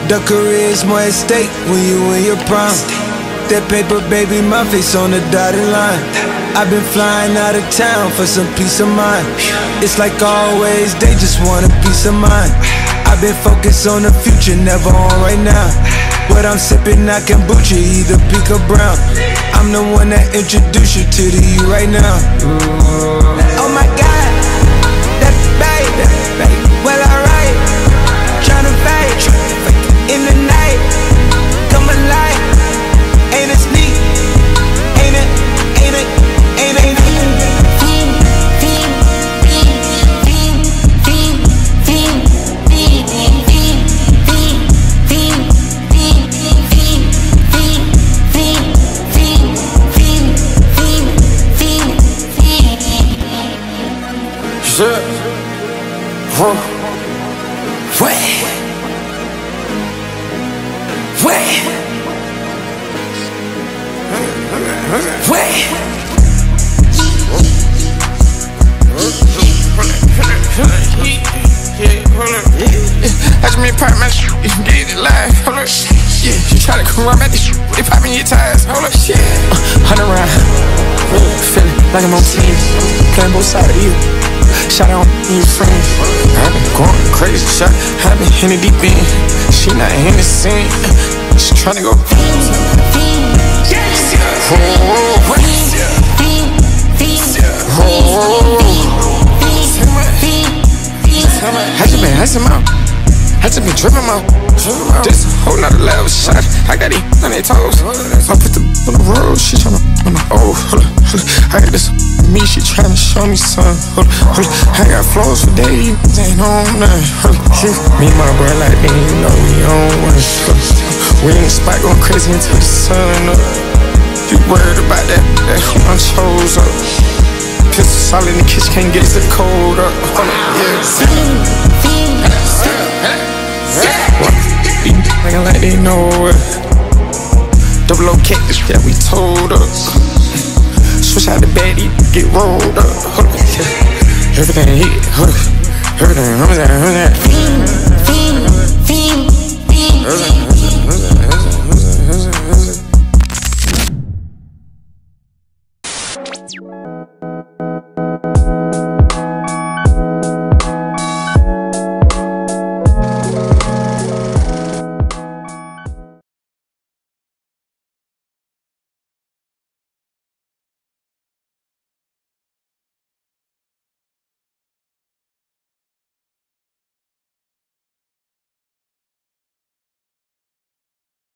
The career's more at stake when you in your prime. That paper, baby, my face on the dotted line. I've been flying out of town for some peace of mind. It's like always, they just want a peace of mind. I've been focused on the future, never on right now. What I'm sipping, I kombucha, either pink or brown. I'm the one that introduced you to the you right now. Oh my God, that babe, well alright. Tryna fight in the night, come alive. Ain't it sneak? Ain't it? Ain't it? Ain't it? Ain't it? I just made part of my shit, get it live, hold up. Yeah, you try to come around at this shit, they popping your tires, hold up. Yeah, 100 round, feeling like I'm on team, playing both sides of you. Shout out to your friends. I've been going crazy, shot, I've been in the deep end. She not in the scene, she tryna go. I just been tripping out. This a whole nother level shot. I got it on their toes. I put the on the road. She tryna hold up. I got this me. She tryna show me something. Hold up. I got flows for days. Ain't on nothing. Me and my bro like they ain't know we on one. We in the spot going crazy until the sun up. You worried about that? I chose up. Pistol solid in the kitchen, can't get it cold up. Hold up. Looking like they know it. Double O cactus, yeah, we told up. Switch out the baddie, get rolled up. Hold up. Everything hit, hold up. Everything,